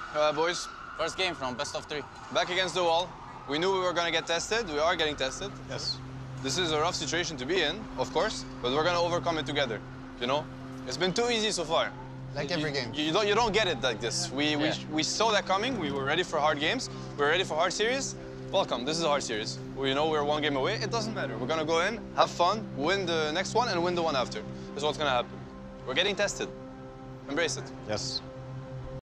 Boys, First game from best of 3. back against the wall. We knew we were going to get tested. We are getting tested. Yes. This is a rough situation to be in, of course, but we're going to overcome it together, you know? It's been too easy so far. Like every game. You don't get it like this. We saw that coming. We were ready for hard games. We were ready for hard series. Welcome. This is a hard series. We know we're one game away. It doesn't matter. We're going to go in, have fun, win the next one, and win the one after. That's what's going to happen. We're getting tested. Embrace it. Yes.